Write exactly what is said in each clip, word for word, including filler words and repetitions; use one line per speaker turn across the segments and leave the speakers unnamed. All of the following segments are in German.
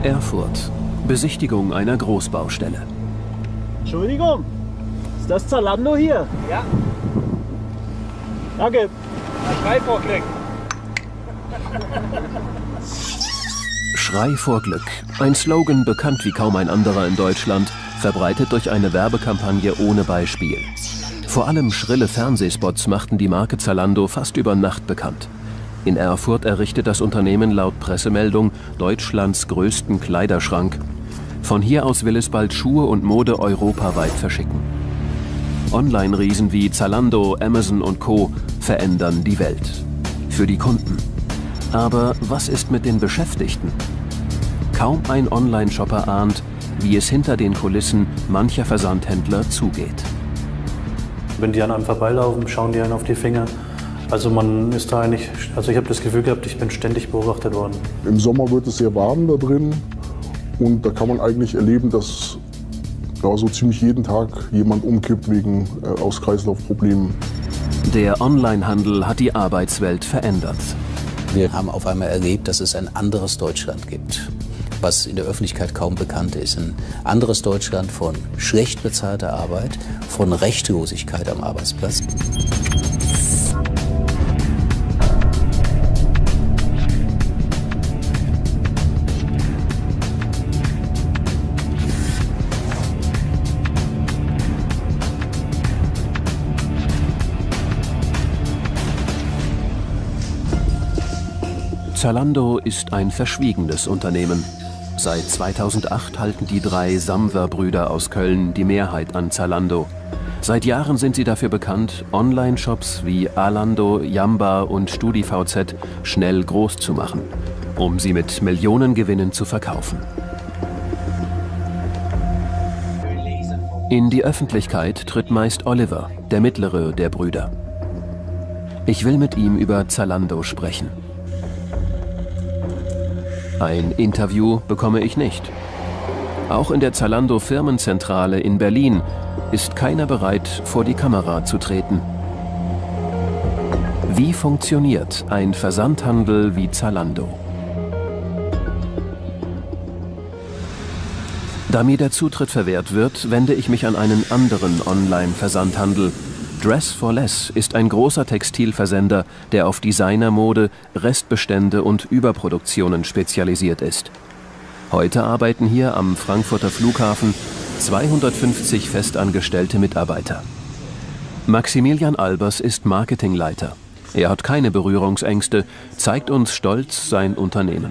Erfurt. Besichtigung einer Großbaustelle.
Entschuldigung, ist das Zalando hier?
Ja.
Danke.
Schrei vor Glück.
Schrei vor Glück. Ein Slogan bekannt wie kaum ein anderer in Deutschland, verbreitet durch eine Werbekampagne ohne Beispiel. Vor allem schrille Fernsehspots machten die Marke Zalando fast über Nacht bekannt. In Erfurt errichtet das Unternehmen laut Pressemeldung Deutschlands größten Kleiderschrank. Von hier aus will es bald Schuhe und Mode europaweit verschicken. Online-Riesen wie Zalando, Amazon und Co. verändern die Welt. Für die Kunden. Aber was ist mit den Beschäftigten? Kaum ein Online-Shopper ahnt, wie es hinter den Kulissen mancher Versandhändler zugeht.
Wenn die an einem vorbeilaufen, schauen die einen auf die Finger. Also man ist da eigentlich, also ich habe das Gefühl gehabt, ich bin ständig beobachtet worden.
Im Sommer wird es sehr warm da drin und da kann man eigentlich erleben, dass ja, so ziemlich jeden Tag jemand umkippt wegen äh, Aus-Kreislauf-Problemen.
Der Onlinehandel hat die Arbeitswelt verändert.
Wir haben auf einmal erlebt, dass es ein anderes Deutschland gibt, was in der Öffentlichkeit kaum bekannt ist. Ein anderes Deutschland von schlecht bezahlter Arbeit, von Rechtlosigkeit am Arbeitsplatz.
Zalando ist ein verschwiegenes Unternehmen. Seit zweitausendacht halten die drei Samwer-Brüder aus Köln die Mehrheit an Zalando. Seit Jahren sind sie dafür bekannt, Online-Shops wie Alando, Jamba und StudiVZ schnell groß zu machen, um sie mit Millionengewinnen zu verkaufen. In die Öffentlichkeit tritt meist Oliver, der mittlere der Brüder. Ich will mit ihm über Zalando sprechen. Ein Interview bekomme ich nicht. Auch in der Zalando-Firmenzentrale in Berlin ist keiner bereit, vor die Kamera zu treten. Wie funktioniert ein Versandhandel wie Zalando? Da mir der Zutritt verwehrt wird, wende ich mich an einen anderen Online-Versandhandel. Dress for Less ist ein großer Textilversender, der auf Designermode, Restbestände und Überproduktionen spezialisiert ist. Heute arbeiten hier am Frankfurter Flughafen zweihundertfünfzig festangestellte Mitarbeiter. Maximilian Albers ist Marketingleiter. Er hat keine Berührungsängste, zeigt uns stolz sein Unternehmen.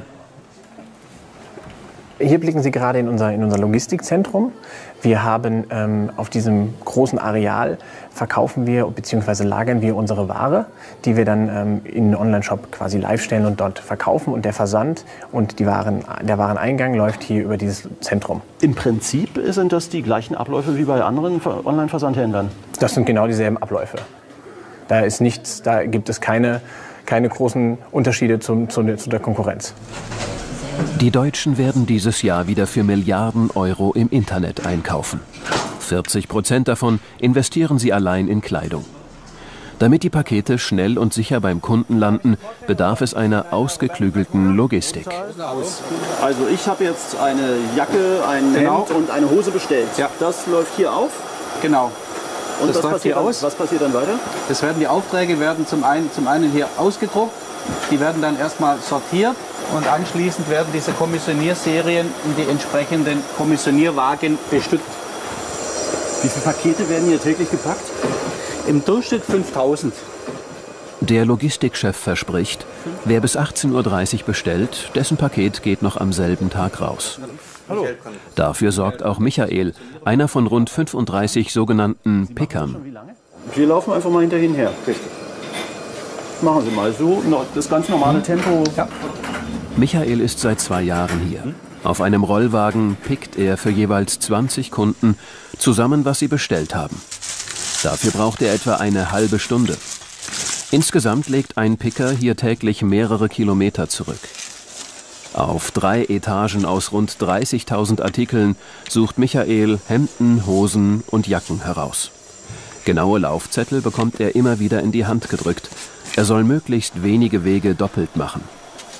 Hier blicken Sie gerade in unser, in unser Logistikzentrum. Wir haben ähm, auf diesem großen Areal verkaufen wir bzw. lagern wir unsere Ware, die wir dann ähm, in den Online-Shop quasi live stellen und dort verkaufen. Und der Versand und die Waren, der Wareneingang läuft hier über dieses Zentrum.
Im Prinzip sind das die gleichen Abläufe wie bei anderen Online-Versandhändlern?
Das sind genau dieselben Abläufe. Da ist nichts, da gibt es keine, keine großen Unterschiede zu, zu, zu der Konkurrenz.
Die Deutschen werden dieses Jahr wieder für Milliarden Euro im Internet einkaufen. vierzig Prozent davon investieren sie allein in Kleidung. Damit die Pakete schnell und sicher beim Kunden landen, bedarf es einer ausgeklügelten Logistik.
Also ich habe jetzt eine Jacke, ein
Genau.
Hemd und eine Hose bestellt.
Ja.
Das läuft hier auf.
Genau.
Und
Das
was
läuft
passiert,
hier
dann,
aus.
was passiert dann weiter?
Das werden die Aufträge werden zum einen, zum einen hier ausgedruckt. Die werden dann erstmal sortiert und anschließend werden diese Kommissionierserien in die entsprechenden Kommissionierwagen bestückt.
Wie viele Pakete werden hier täglich gepackt?
Im Durchschnitt fünftausend.
Der Logistikchef verspricht, wer bis achtzehn Uhr dreißig bestellt, dessen Paket geht noch am selben Tag raus.
Hallo.
Dafür sorgt auch Michael, einer von rund fünfunddreißig sogenannten Pickern.
Wir laufen einfach mal hinter Ihnen her. Richtig. Machen Sie mal so, das ganz normale Tempo.
Ja.
Michael ist seit zwei Jahren hier. Auf einem Rollwagen pickt er für jeweils zwanzig Kunden zusammen, was sie bestellt haben. Dafür braucht er etwa eine halbe Stunde. Insgesamt legt ein Picker hier täglich mehrere Kilometer zurück. Auf drei Etagen aus rund dreißigtausend Artikeln sucht Michael Hemden, Hosen und Jacken heraus. Genaue Laufzettel bekommt er immer wieder in die Hand gedrückt. Er soll möglichst wenige Wege doppelt machen.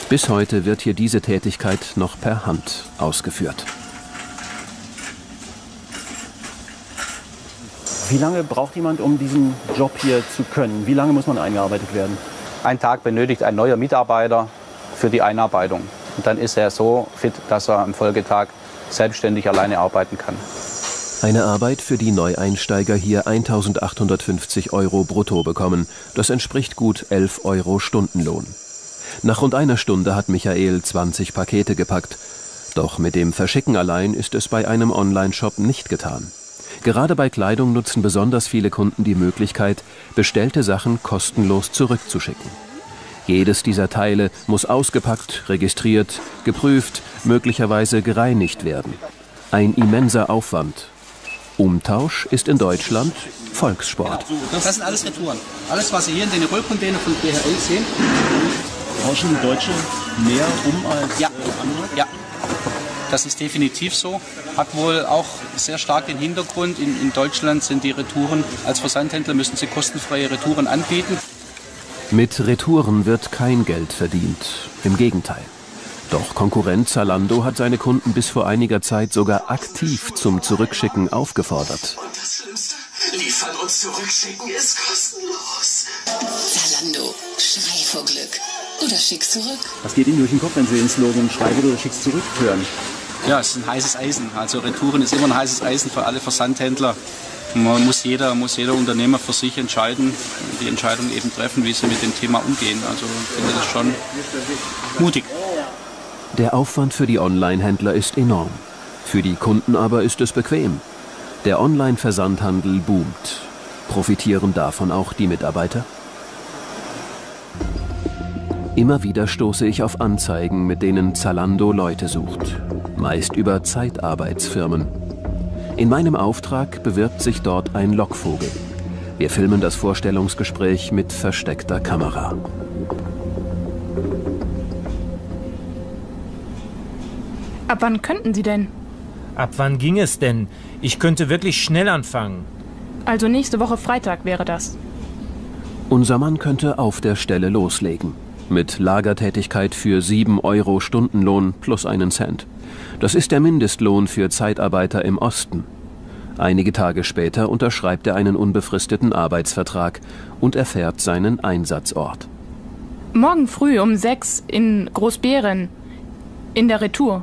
Bis heute wird hier diese Tätigkeit noch per Hand ausgeführt.
Wie lange braucht jemand, um diesen Job hier zu können? Wie lange muss man eingearbeitet werden?
Ein Tag benötigt ein neuer Mitarbeiter für die Einarbeitung. Und dann ist er so fit, dass er am Folgetag selbstständig alleine arbeiten kann.
Eine Arbeit, für die Neueinsteiger hier eintausendachthundertfünfzig Euro brutto bekommen. Das entspricht gut elf Euro Stundenlohn. Nach rund einer Stunde hat Michael zwanzig Pakete gepackt. Doch mit dem Verschicken allein ist es bei einem Online-Shop nicht getan. Gerade bei Kleidung nutzen besonders viele Kunden die Möglichkeit, bestellte Sachen kostenlos zurückzuschicken. Jedes dieser Teile muss ausgepackt, registriert, geprüft, möglicherweise gereinigt werden. Ein immenser Aufwand. Umtausch ist in Deutschland Volkssport.
Das sind alles Retouren. Alles, was Sie hier in den Rollcontainer von D H L sehen.
Tauschen Deutsche mehr um als
ja.
andere?
Ja, das ist definitiv so. Hat wohl auch sehr stark den Hintergrund. In, in Deutschland sind die Retouren, als Versandhändler müssen Sie kostenfreie Retouren anbieten.
Mit Retouren wird kein Geld verdient. Im Gegenteil. Doch Konkurrent Zalando hat seine Kunden bis vor einiger Zeit sogar aktiv zum Zurückschicken aufgefordert.
Und das Schlimmste, liefern und zurückschicken ist kostenlos.
Zalando, schrei vor Glück. Oder schick's zurück.
Was geht Ihnen durch den Kopf, wenn Sie den Slogan schreiben oder schick's zurück hören?
Ja, es ist ein heißes Eisen. Also Retouren ist immer ein heißes Eisen für alle Versandhändler. Man muss jeder, muss jeder Unternehmer für sich entscheiden, die Entscheidung eben treffen, wie sie mit dem Thema umgehen. Also ich finde das schon mutig.
Der Aufwand für die Online-Händler ist enorm. Für die Kunden aber ist es bequem. Der Online-Versandhandel boomt. Profitieren davon auch die Mitarbeiter? Immer wieder stoße ich auf Anzeigen, mit denen Zalando Leute sucht. Meist über Zeitarbeitsfirmen. In meinem Auftrag bewirbt sich dort ein Lockvogel. Wir filmen das Vorstellungsgespräch mit versteckter Kamera.
Ab wann könnten Sie denn?
Ab wann ging es denn? Ich könnte wirklich schnell anfangen.
Also nächste Woche Freitag wäre das.
Unser Mann könnte auf der Stelle loslegen. Mit Lagertätigkeit für sieben Euro Stundenlohn plus einen Cent. Das ist der Mindestlohn für Zeitarbeiter im Osten. Einige Tage später unterschreibt er einen unbefristeten Arbeitsvertrag und erfährt seinen Einsatzort.
Morgen früh um sechs in Großbeeren. In der Retour.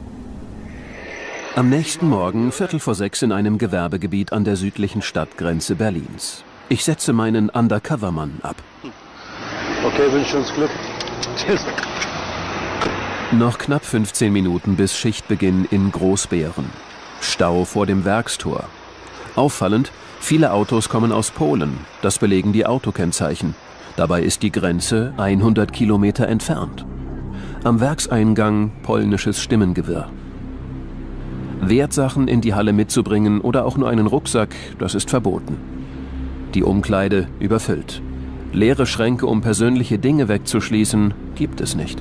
Am nächsten Morgen, Viertel vor sechs, in einem Gewerbegebiet an der südlichen Stadtgrenze Berlins. Ich setze meinen Undercover-Mann ab.
Okay, wünsche uns Glück. Tschüss.
Noch knapp fünfzehn Minuten bis Schichtbeginn in Großbeeren. Stau vor dem Werkstor. Auffallend, viele Autos kommen aus Polen. Das belegen die Autokennzeichen. Dabei ist die Grenze hundert Kilometer entfernt. Am Werkseingang polnisches Stimmengewirr. Wertsachen in die Halle mitzubringen oder auch nur einen Rucksack, das ist verboten. Die Umkleide überfüllt. Leere Schränke, um persönliche Dinge wegzuschließen, gibt es nicht.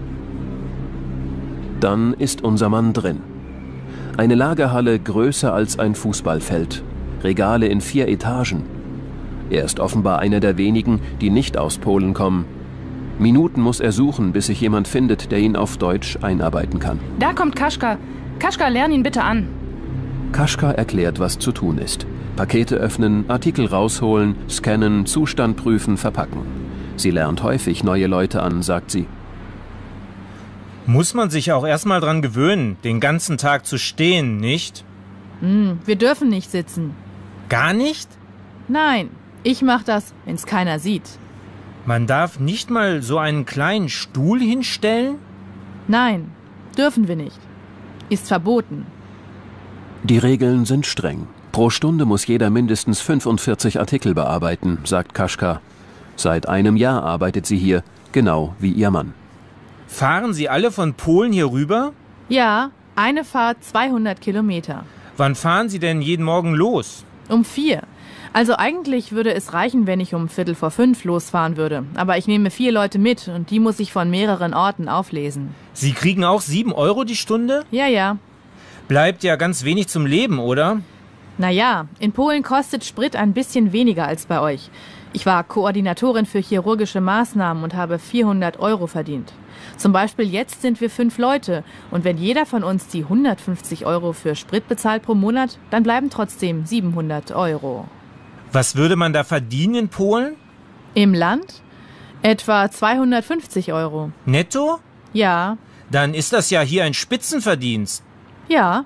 Dann ist unser Mann drin. Eine Lagerhalle größer als ein Fußballfeld. Regale in vier Etagen. Er ist offenbar einer der wenigen, die nicht aus Polen kommen. Minuten muss er suchen, bis sich jemand findet, der ihn auf Deutsch einarbeiten kann.
Da kommt Kaschka. Kaschka, lern ihn bitte an.
Kaschka erklärt, was zu tun ist. Pakete öffnen, Artikel rausholen, scannen, Zustand prüfen, verpacken. Sie lernt häufig neue Leute an, sagt sie.
Muss man sich auch erstmal dran gewöhnen, den ganzen Tag zu stehen, nicht?
Mm, wir dürfen nicht sitzen.
Gar nicht?
Nein, ich mach das, wenn's keiner sieht.
Man darf nicht mal so einen kleinen Stuhl hinstellen?
Nein, dürfen wir nicht. Ist verboten.
Die Regeln sind streng. Pro Stunde muss jeder mindestens fünfundvierzig Artikel bearbeiten, sagt Kaschka. Seit einem Jahr arbeitet sie hier, genau wie ihr Mann.
Fahren Sie alle von Polen hier rüber?
Ja, eine Fahrt zweihundert Kilometer.
Wann fahren Sie denn jeden Morgen los?
Um vier. Also eigentlich würde es reichen, wenn ich um Viertel vor fünf losfahren würde. Aber ich nehme vier Leute mit und die muss ich von mehreren Orten auflesen.
Sie kriegen auch sieben Euro die Stunde?
Ja, ja.
Bleibt ja ganz wenig zum Leben, oder?
Naja, in Polen kostet Sprit ein bisschen weniger als bei euch. Ich war Koordinatorin für chirurgische Maßnahmen und habe vierhundert Euro verdient. Zum Beispiel jetzt sind wir fünf Leute und wenn jeder von uns die hundertfünfzig Euro für Sprit bezahlt pro Monat, dann bleiben trotzdem siebenhundert Euro.
Was würde man da verdienen in Polen?
Im Land? Etwa zweihundertfünfzig Euro.
Netto?
Ja.
Dann ist das ja hier ein Spitzenverdienst.
Ja.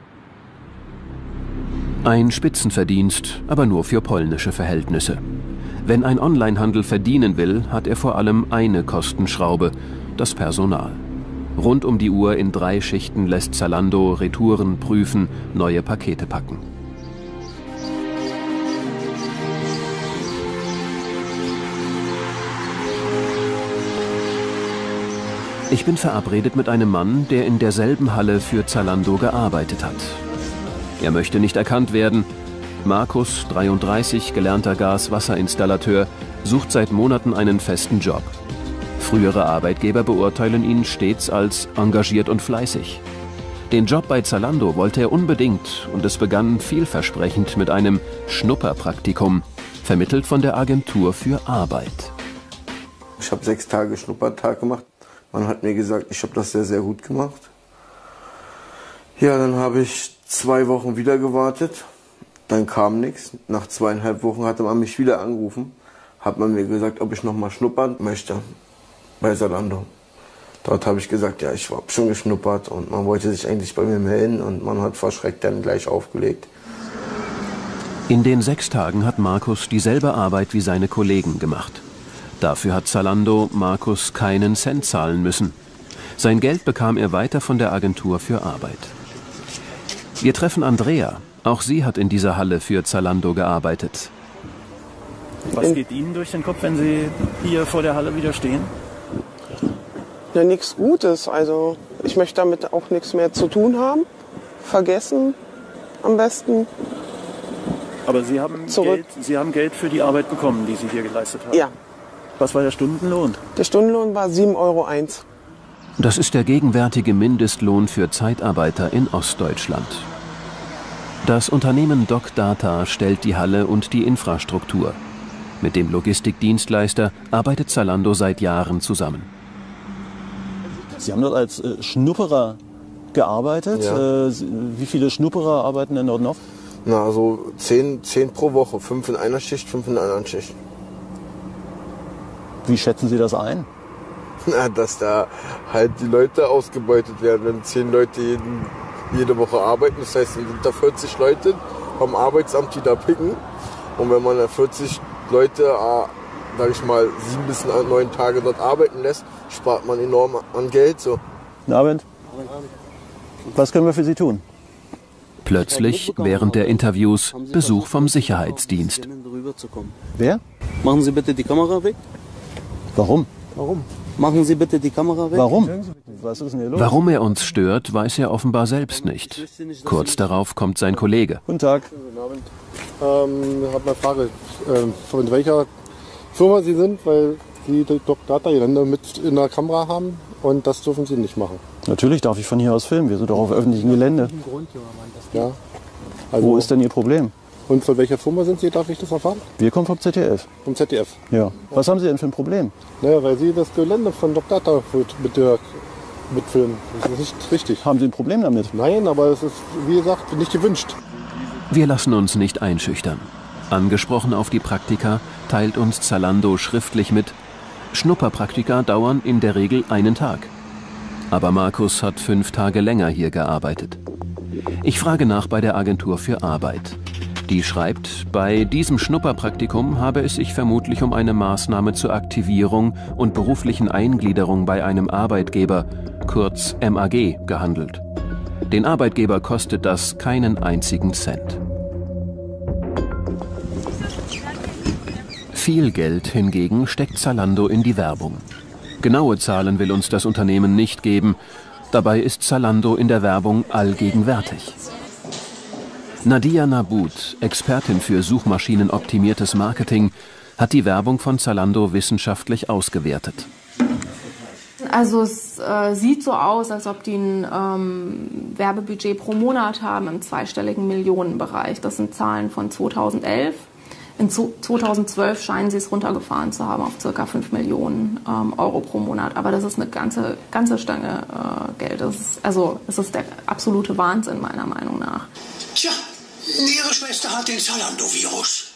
Ein Spitzenverdienst, aber nur für polnische Verhältnisse. Wenn ein Onlinehandel verdienen will, hat er vor allem eine Kostenschraube, das Personal. Rund um die Uhr in drei Schichten lässt Zalando Retouren prüfen, neue Pakete packen. Ich bin verabredet mit einem Mann, der in derselben Halle für Zalando gearbeitet hat. Er möchte nicht erkannt werden. Markus, dreiunddreißig, gelernter Gas-Wasser-Installateur, sucht seit Monaten einen festen Job. Frühere Arbeitgeber beurteilen ihn stets als engagiert und fleißig. Den Job bei Zalando wollte er unbedingt und es begann vielversprechend mit einem Schnupperpraktikum, vermittelt von der Agentur für Arbeit.
Ich habe sechs Tage Schnuppertag gemacht. Man hat mir gesagt, ich habe das sehr, sehr gut gemacht. Ja, dann habe ich zwei Wochen wieder gewartet. Dann kam nichts. Nach zweieinhalb Wochen hatte man mich wieder angerufen. Hat man mir gesagt, ob ich noch mal schnuppern möchte bei Zalando. Dort habe ich gesagt, ja, ich habe schon geschnuppert und man wollte sich eigentlich bei mir melden und man hat verschreckt dann gleich aufgelegt.
In den sechs Tagen hat Markus dieselbe Arbeit wie seine Kollegen gemacht. Dafür hat Zalando Markus keinen Cent zahlen müssen. Sein Geld bekam er weiter von der Agentur für Arbeit. Wir treffen Andrea. Auch sie hat in dieser Halle für Zalando gearbeitet.
Was geht Ihnen durch den Kopf, wenn Sie hier vor der Halle wieder stehen?
Ja, nichts Gutes. Also ich möchte damit auch nichts mehr zu tun haben. Vergessen am besten.
Aber Sie haben, Geld, Sie haben Geld für die Arbeit bekommen, die Sie hier geleistet haben?
Ja.
Was war der Stundenlohn?
Der Stundenlohn war sieben Euro eins.
Das ist der gegenwärtige Mindestlohn für Zeitarbeiter in Ostdeutschland. Das Unternehmen DocData stellt die Halle und die Infrastruktur. Mit dem Logistikdienstleister arbeitet Zalando seit Jahren zusammen.
Sie haben dort als äh, Schnupperer gearbeitet.
Ja.
Äh, wie viele Schnupperer arbeiten denn dort noch?
Na, also zehn, zehn pro Woche. Fünf in einer Schicht, fünf in einer anderen Schicht.
Wie schätzen Sie das ein?
Na, dass da halt die Leute ausgebeutet werden. Wenn zehn Leute jeden, jede Woche arbeiten, das heißt, sind da vierzig Leute vom Arbeitsamt, die da picken. Und wenn man da vierzig Leute, äh, sag ich mal, sieben bis neun Tage dort arbeiten lässt, spart man enorm an Geld. So.
Guten Abend. Was können wir für Sie tun?
Plötzlich, während der Interviews, Besuch vom Sicherheitsdienst.
Wer?
Machen Sie bitte die Kamera weg.
Warum?
Warum? Machen Sie bitte die Kamera weg.
Warum? Was ist denn hier los?
Warum er uns stört, weiß er offenbar selbst nicht. Kurz darauf kommt sein Kollege.
Guten Tag.
Guten Abend. Ähm, ich habe eine Frage, äh, von welcher Firma Sie sind, weil Sie die DocData-Gelände mit in der Kamera haben und das dürfen Sie nicht machen.
Natürlich darf ich von hier aus filmen. Wir sind doch auf öffentlichem Gelände.
Ja. Also,
wo ist denn Ihr Problem?
Und von welcher Firma sind Sie, darf ich das erfahren?
Wir kommen vom Z D F.
Vom Z D F?
Ja. Was haben Sie denn für ein Problem?
Naja, weil Sie das Gelände von DocData mit der mitfilmen. Das ist nicht richtig.
Haben Sie ein Problem damit?
Nein, aber es ist, wie gesagt, nicht gewünscht.
Wir lassen uns nicht einschüchtern. Angesprochen auf die Praktika teilt uns Zalando schriftlich mit, Schnupperpraktika dauern in der Regel einen Tag. Aber Markus hat fünf Tage länger hier gearbeitet. Ich frage nach bei der Agentur für Arbeit. Die schreibt, bei diesem Schnupperpraktikum habe es sich vermutlich um eine Maßnahme zur Aktivierung und beruflichen Eingliederung bei einem Arbeitgeber, kurz M A G, gehandelt. Den Arbeitgeber kostet das keinen einzigen Cent. Viel Geld hingegen steckt Zalando in die Werbung. Genaue Zahlen will uns das Unternehmen nicht geben. Dabei ist Zalando in der Werbung allgegenwärtig. Nadia Nabut, Expertin für suchmaschinenoptimiertes Marketing, hat die Werbung von Zalando wissenschaftlich ausgewertet.
Also es äh, sieht so aus, als ob die ein ähm, Werbebudget pro Monat haben im zweistelligen Millionenbereich. Das sind Zahlen von zweitausendelf. In zweitausendzwölf scheinen sie es runtergefahren zu haben auf ca. fünf Millionen ähm, Euro pro Monat. Aber das ist eine ganze, ganze Stange äh, Geld. Das ist, also es ist der absolute Wahnsinn meiner Meinung nach.
Tja, ihre Schwester hat den Zalando-Virus.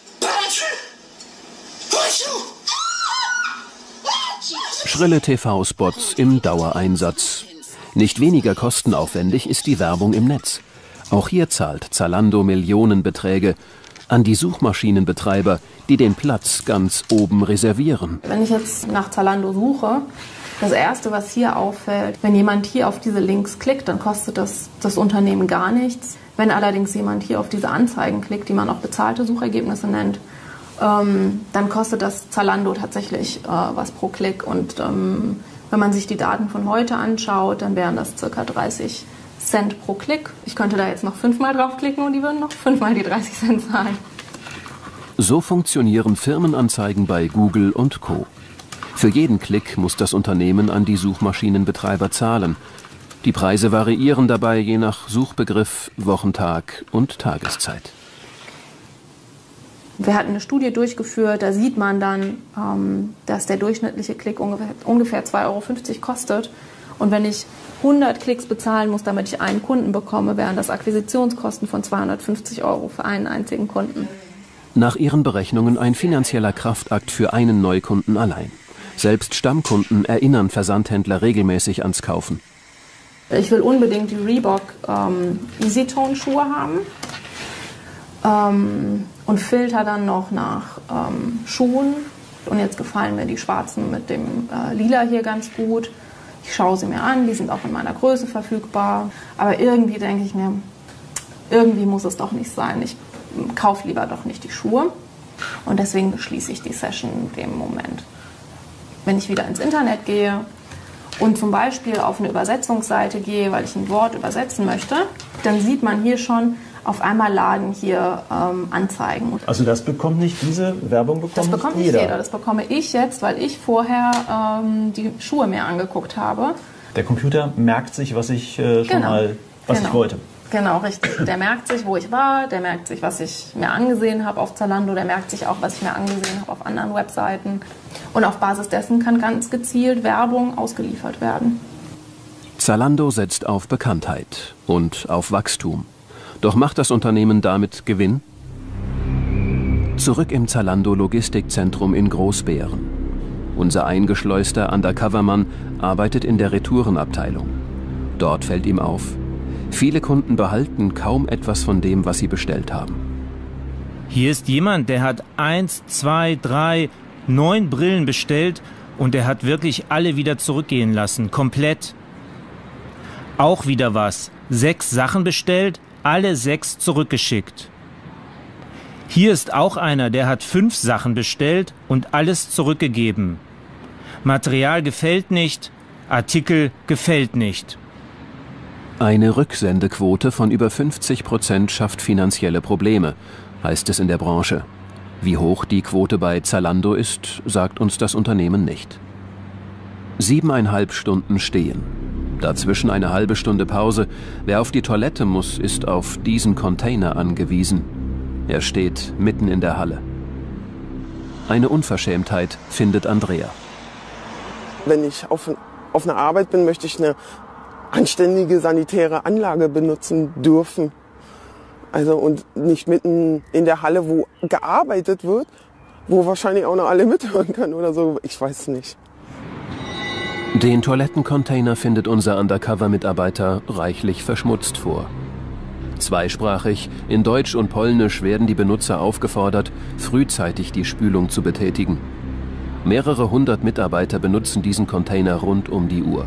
Schrille T V-Spots im Dauereinsatz. Nicht weniger kostenaufwendig ist die Werbung im Netz. Auch hier zahlt Zalando Millionenbeträge an die Suchmaschinenbetreiber, die den Platz ganz oben reservieren.
Wenn ich jetzt nach Zalando suche, das Erste, was hier auffällt, wenn jemand hier auf diese Links klickt, dann kostet das das Unternehmen gar nichts. Wenn allerdings jemand hier auf diese Anzeigen klickt, die man auch bezahlte Suchergebnisse nennt, ähm, dann kostet das Zalando tatsächlich äh, was pro Klick. Und ähm, wenn man sich die Daten von heute anschaut, dann wären das ca. dreißig Cent pro Klick. Ich könnte da jetzt noch fünfmal draufklicken und die würden noch fünfmal die dreißig Cent zahlen.
So funktionieren Firmenanzeigen bei Google und Co. Für jeden Klick muss das Unternehmen an die Suchmaschinenbetreiber zahlen. Die Preise variieren dabei je nach Suchbegriff, Wochentag und Tageszeit.
Wir hatten eine Studie durchgeführt, da sieht man dann, ähm, dass der durchschnittliche Klick ungefähr, ungefähr zwei Euro fünfzig kostet. Und wenn ich hundert Klicks bezahlen muss, damit ich einen Kunden bekomme, wären das Akquisitionskosten von zweihundertfünfzig Euro für einen einzigen Kunden.
Nach ihren Berechnungen ein finanzieller Kraftakt für einen Neukunden allein. Selbst Stammkunden erinnern Versandhändler regelmäßig ans Kaufen.
Ich will unbedingt die Reebok ähm, EasyTone Schuhe haben ähm, und filter dann noch nach ähm, Schuhen. Und jetzt gefallen mir die schwarzen mit dem äh, Lila hier ganz gut. Ich schaue sie mir an, die sind auch in meiner Größe verfügbar. Aber irgendwie denke ich mir, irgendwie muss es doch nicht sein. Ich kaufe lieber doch nicht die Schuhe. Und deswegen schließe ich die Session in dem Moment. Wenn ich wieder ins Internet gehe und zum Beispiel auf eine Übersetzungsseite gehe, weil ich ein Wort übersetzen möchte, dann sieht man hier schon, auf einmal laden hier ähm, Anzeigen.
Also das bekommt nicht, diese Werbung bekommt
Das bekommt nicht
jeder.
jeder. Das bekomme ich jetzt, weil ich vorher ähm, die Schuhe mir angeguckt habe.
Der Computer merkt sich, was ich äh, schon
Genau.
mal, was
Genau.
ich wollte.
Genau, richtig. Der merkt sich, wo ich war, der merkt sich, was ich mir angesehen habe auf Zalando, der merkt sich auch, was ich mir angesehen habe auf anderen Webseiten. Und auf Basis dessen kann ganz gezielt Werbung ausgeliefert werden.
Zalando setzt auf Bekanntheit und auf Wachstum. Doch macht das Unternehmen damit Gewinn? Zurück im Zalando Logistikzentrum in Großbeeren. Unser eingeschleuster Undercovermann arbeitet in der Retourenabteilung. Dort fällt ihm auf: Viele Kunden behalten kaum etwas von dem, was sie bestellt haben.
Hier ist jemand, der hat eins, zwei, drei, neun Brillen bestellt und er hat wirklich alle wieder zurückgehen lassen, komplett. Auch wieder was. Sechs Sachen bestellt, alle sechs zurückgeschickt. Hier ist auch einer, der hat fünf Sachen bestellt und alles zurückgegeben. Material gefällt nicht, Artikel gefällt nicht.
Eine Rücksendequote von über fünfzig Prozent schafft finanzielle Probleme, heißt es in der Branche. Wie hoch die Quote bei Zalando ist, sagt uns das Unternehmen nicht. Siebeneinhalb Stunden stehen. Dazwischen eine halbe Stunde Pause. Wer auf die Toilette muss, ist auf diesen Container angewiesen. Er steht mitten in der Halle. Eine Unverschämtheit findet Andrea.
Wenn ich auf, auf einer Arbeit bin, möchte ich eine anständige sanitäre Anlage benutzen dürfen. Also und nicht mitten in der Halle, wo gearbeitet wird, wo wahrscheinlich auch noch alle mithören können oder so. Ich weiß nicht.
Den Toilettencontainer findet unser Undercover-Mitarbeiter reichlich verschmutzt vor. Zweisprachig, in Deutsch und Polnisch werden die Benutzer aufgefordert, frühzeitig die Spülung zu betätigen. Mehrere hundert Mitarbeiter benutzen diesen Container rund um die Uhr.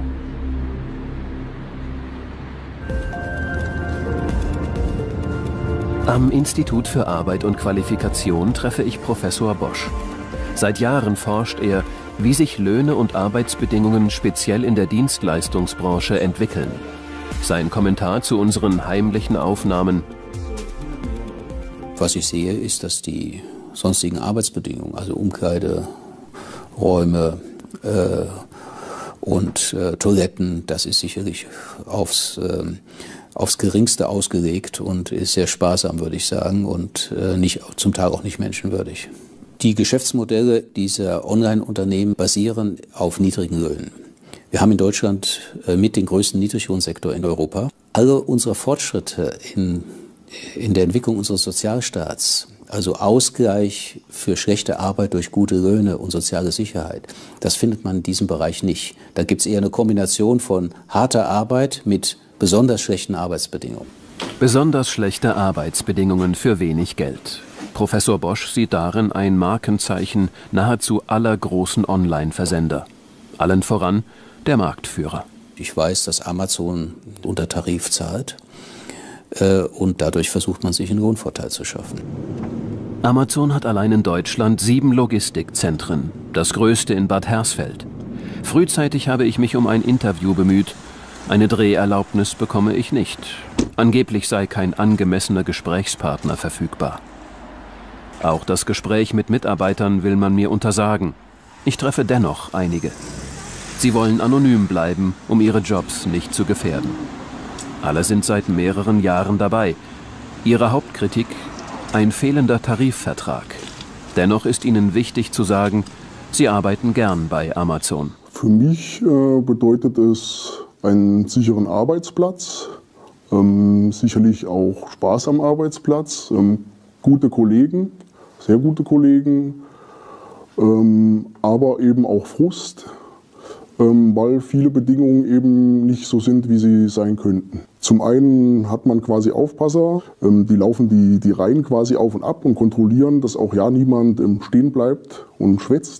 Am Institut für Arbeit und Qualifikation treffe ich Professor Bosch. Seit Jahren forscht er, wie sich Löhne und Arbeitsbedingungen speziell in der Dienstleistungsbranche entwickeln. Sein Kommentar zu unseren heimlichen Aufnahmen:
Was ich sehe, ist, dass die sonstigen Arbeitsbedingungen, also Umkleide, Räume äh, und äh, Toiletten, das ist sicherlich aufs, äh, aufs Geringste ausgelegt und ist sehr sparsam, würde ich sagen, und äh, nicht, zum Teil auch nicht menschenwürdig. Die Geschäftsmodelle dieser Online-Unternehmen basieren auf niedrigen Löhnen. Wir haben in Deutschland äh, mit den größten Niedriglohnsektor in Europa. Alle unsere Fortschritte in, in der Entwicklung unseres Sozialstaats, also Ausgleich für schlechte Arbeit durch gute Löhne und soziale Sicherheit, das findet man in diesem Bereich nicht. Da gibt es eher eine Kombination von harter Arbeit mit besonders schlechten Arbeitsbedingungen.
Besonders schlechte Arbeitsbedingungen für wenig Geld. Professor Bosch sieht darin ein Markenzeichen nahezu aller großen Online-Versender. Allen voran der Marktführer.
Ich weiß, dass Amazon unter Tarif zahlt äh, und dadurch versucht man sich einen Lohnvorteil zu schaffen.
Amazon hat allein in Deutschland sieben Logistikzentren, das größte in Bad Hersfeld. Frühzeitig habe ich mich um ein Interview bemüht. Eine Dreherlaubnis bekomme ich nicht. Angeblich sei kein angemessener Gesprächspartner verfügbar. Auch das Gespräch mit Mitarbeitern will man mir untersagen. Ich treffe dennoch einige. Sie wollen anonym bleiben, um ihre Jobs nicht zu gefährden. Alle sind seit mehreren Jahren dabei. Ihre Hauptkritik: ein fehlender Tarifvertrag. Dennoch ist ihnen wichtig zu sagen, sie arbeiten gern bei Amazon.
Für mich äh, bedeutet es einen sicheren Arbeitsplatz, ähm, sicherlich auch Spaß am Arbeitsplatz, ähm, gute Kollegen, sehr gute Kollegen, ähm, aber eben auch Frust, ähm, weil viele Bedingungen eben nicht so sind, wie sie sein könnten. Zum einen hat man quasi Aufpasser, ähm, die laufen die, die Reihen quasi auf und ab und kontrollieren, dass auch ja niemand ähm, stehen bleibt und schwätzt.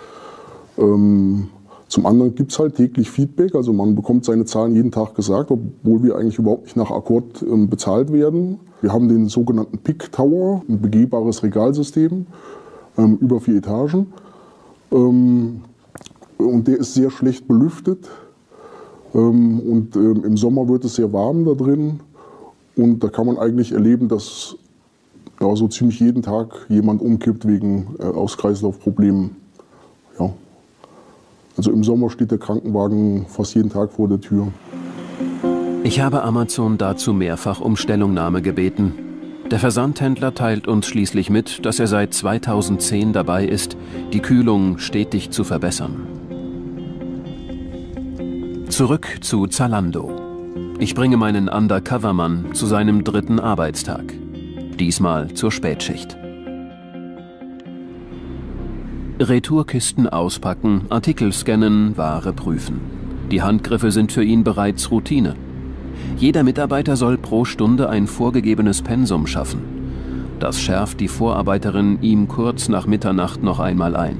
Ähm, Zum anderen gibt es halt täglich Feedback, also man bekommt seine Zahlen jeden Tag gesagt, obwohl wir eigentlich überhaupt nicht nach Akkord ähm, bezahlt werden. Wir haben den sogenannten P I C Tower, ein begehbares Regalsystem, ähm, über vier Etagen. Ähm, und der ist sehr schlecht belüftet. Ähm, und ähm, im Sommer wird es sehr warm da drin. Und da kann man eigentlich erleben, dass ja, so ziemlich jeden Tag jemand umkippt wegen äh, Aus-Kreislauf-Problemen. Ja. Also im Sommer steht der Krankenwagen fast jeden Tag vor der Tür.
Ich habe Amazon dazu mehrfach um Stellungnahme gebeten. Der Versandhändler teilt uns schließlich mit, dass er seit zweitausendzehn dabei ist, die Kühlung stetig zu verbessern. Zurück zu Zalando. Ich bringe meinen Undercover-Mann zu seinem dritten Arbeitstag. Diesmal zur Spätschicht. Retourkisten auspacken, Artikel scannen, Ware prüfen. Die Handgriffe sind für ihn bereits Routine. Jeder Mitarbeiter soll pro Stunde ein vorgegebenes Pensum schaffen. Das schärft die Vorarbeiterin ihm kurz nach Mitternacht noch einmal ein.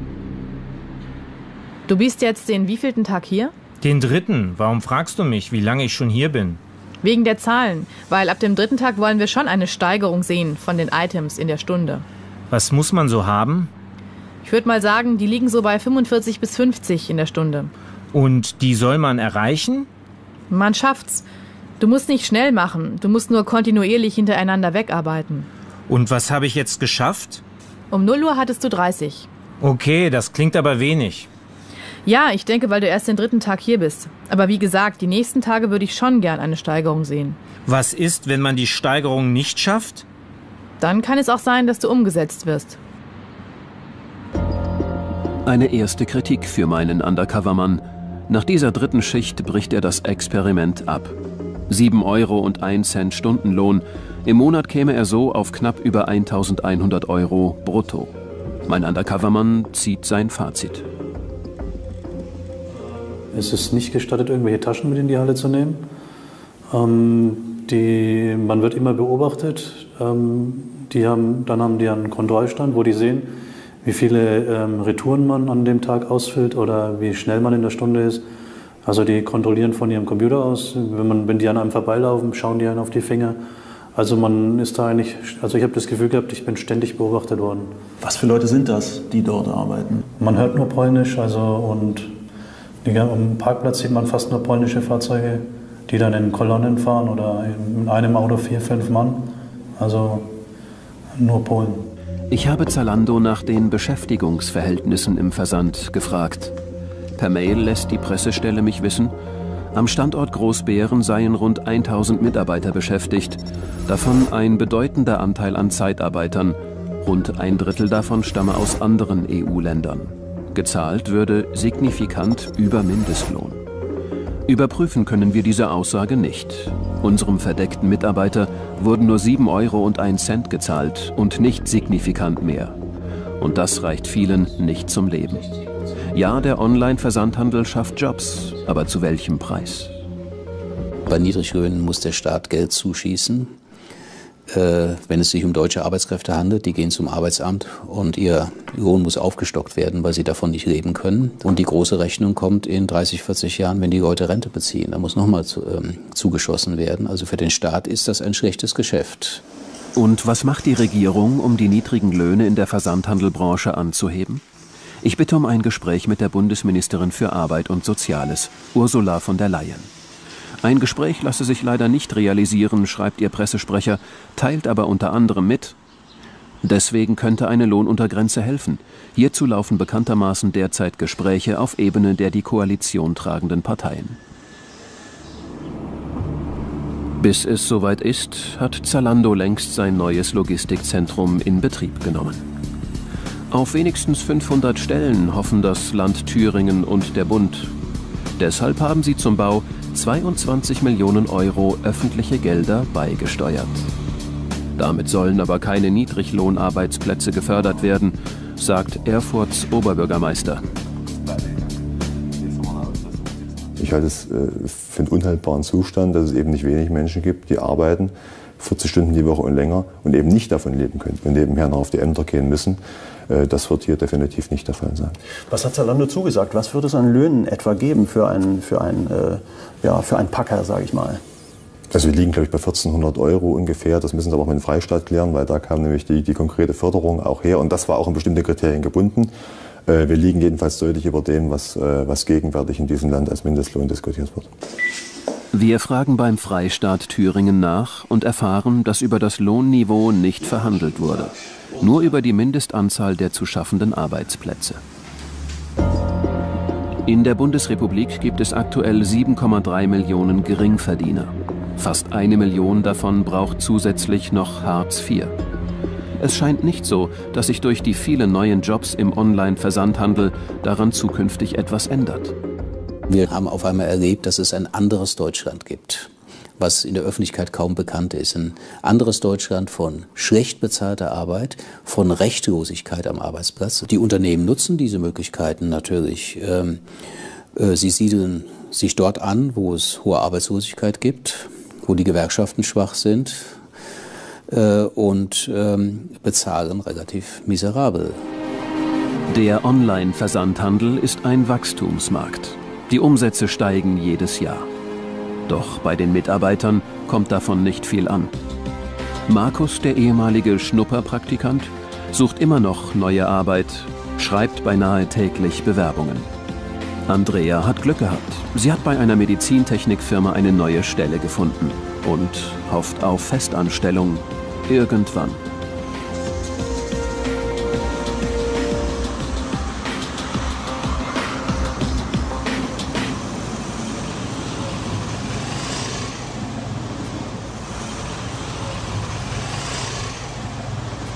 Du bist jetzt den wievielten Tag hier?
Den dritten. Warum fragst du mich, wie lange ich schon hier bin?
Wegen der Zahlen, weil ab dem dritten Tag wollen wir schon eine Steigerung sehen von den Items in der Stunde.
Was muss man so haben?
Ich würde mal sagen, die liegen so bei fünfundvierzig bis fünfzig in der Stunde.
Und die soll man erreichen?
Man schafft's. Du musst nicht schnell machen, du musst nur kontinuierlich hintereinander wegarbeiten.
Und was habe ich jetzt geschafft?
Um null Uhr hattest du dreißig.
Okay, das klingt aber wenig.
Ja, ich denke, weil du erst den dritten Tag hier bist. Aber wie gesagt, die nächsten Tage würde ich schon gern eine Steigerung sehen.
Was ist, wenn man die Steigerung nicht schafft?
Dann kann es auch sein, dass du umgesetzt wirst.
Eine erste Kritik für meinen Undercover-Mann. Nach dieser dritten Schicht bricht er das Experiment ab. sieben Euro und ein Cent Stundenlohn. Im Monat käme er so auf knapp über eintausendeinhundert Euro brutto. Mein Undercover-Mann zieht sein Fazit.
Es ist nicht gestattet, irgendwelche Taschen mit in die Halle zu nehmen. Ähm, die, man wird immer beobachtet. Ähm, die haben, dann haben die einen Kontrollstand, wo die sehen, wie viele ähm, Retouren man an dem Tag ausfüllt oder wie schnell man in der Stunde ist. Also die kontrollieren von ihrem Computer aus. Wenn, man, wenn die an einem vorbeilaufen, schauen die einen auf die Finger. Also man ist da eigentlich, also ich habe das Gefühl gehabt, ich bin ständig beobachtet worden.
Was für Leute sind das, die dort arbeiten?
Man hört nur Polnisch, also und die, am Parkplatz sieht man fast nur polnische Fahrzeuge, die dann in Kolonnen fahren oder in einem Auto vier, fünf Mann. Also nur Polen.
Ich habe Zalando nach den Beschäftigungsverhältnissen im Versand gefragt. Per Mail lässt die Pressestelle mich wissen, Am Standort Großbeeren seien rund tausend Mitarbeiter beschäftigt, davon ein bedeutender Anteil an Zeitarbeitern. Rund ein Drittel davon stamme aus anderen E U-Ländern. Gezahlt würde signifikant über Mindestlohn. Überprüfen können wir diese Aussage nicht. Unserem verdeckten Mitarbeiter wurden nur sieben Euro und ein Cent gezahlt und nicht signifikant mehr. Und das reicht vielen nicht zum Leben. Ja, der Online-Versandhandel schafft Jobs, aber zu welchem Preis?
Bei Niedriglöhnen muss der Staat Geld zuschießen. Äh, wenn es sich um deutsche Arbeitskräfte handelt, die gehen zum Arbeitsamt und ihr Lohn muss aufgestockt werden, weil sie davon nicht leben können. Und die große Rechnung kommt in dreißig, vierzig Jahren, wenn die Leute Rente beziehen. Da muss nochmal zu, ähm, zugeschossen werden. Also für den Staat ist das ein schlechtes Geschäft.
Und was macht die Regierung, um die niedrigen Löhne in der Versandhandelbranche anzuheben? Ich bitte um ein Gespräch mit der Bundesministerin für Arbeit und Soziales, Ursula von der Leyen. Ein Gespräch lasse sich leider nicht realisieren, schreibt ihr Pressesprecher, teilt aber unter anderem mit: Deswegen könnte eine Lohnuntergrenze helfen. Hierzu laufen bekanntermaßen derzeit Gespräche auf Ebene der die Koalition tragenden Parteien. Bis es soweit ist, hat Zalando längst sein neues Logistikzentrum in Betrieb genommen. Auf wenigstens fünfhundert Stellen hoffen das Land Thüringen und der Bund. Deshalb haben sie zum Bau zweiundzwanzig Millionen Euro öffentliche Gelder beigesteuert. Damit sollen aber keine Niedriglohnarbeitsplätze gefördert werden, sagt Erfurts Oberbürgermeister.
Ich halte es äh, für einen unhaltbaren Zustand, dass es eben nicht wenig Menschen gibt, die arbeiten vierzig Stunden die Woche und länger und eben nicht davon leben können und nebenher noch auf die Ämter gehen müssen. Äh, das wird hier definitiv nicht der Fall sein.
Was hat Zalando zugesagt? Was wird es an Löhnen etwa geben für einen, für einen, äh, ja, für einen Packer, sage ich mal?
Also wir liegen, glaube ich, bei vierzehnhundert Euro ungefähr. Das müssen Sie aber auch mit dem Freistaat klären, weil da kam nämlich die, die konkrete Förderung auch her. Und das war auch an bestimmte Kriterien gebunden. Äh, wir liegen jedenfalls deutlich über dem, was, äh, was gegenwärtig in diesem Land als Mindestlohn diskutiert wird.
Wir fragen beim Freistaat Thüringen nach und erfahren, dass über das Lohnniveau nicht verhandelt wurde. Nur über die Mindestanzahl der zu schaffenden Arbeitsplätze. In der Bundesrepublik gibt es aktuell sieben Komma drei Millionen Geringverdiener. Fast eine Million davon braucht zusätzlich noch Hartz vier. Es scheint nicht so, dass sich durch die vielen neuen Jobs im Online-Versandhandel daran zukünftig etwas ändert.
Wir haben auf einmal erlebt, dass es ein anderes Deutschland gibt, was in der Öffentlichkeit kaum bekannt ist. Ein anderes Deutschland von schlecht bezahlter Arbeit, von Rechtlosigkeit am Arbeitsplatz. Die Unternehmen nutzen diese Möglichkeiten natürlich. Ähm, äh, sie siedeln sich dort an, wo es hohe Arbeitslosigkeit gibt, wo die Gewerkschaften schwach sind äh, und ähm, bezahlen relativ miserabel.
Der Online-Versandhandel ist ein Wachstumsmarkt. Die Umsätze steigen jedes Jahr. Doch bei den Mitarbeitern kommt davon nicht viel an. Markus, der ehemalige Schnupperpraktikant, sucht immer noch neue Arbeit, schreibt beinahe täglich Bewerbungen. Andrea hat Glück gehabt. Sie hat bei einer Medizintechnikfirma eine neue Stelle gefunden und hofft auf Festanstellung irgendwann.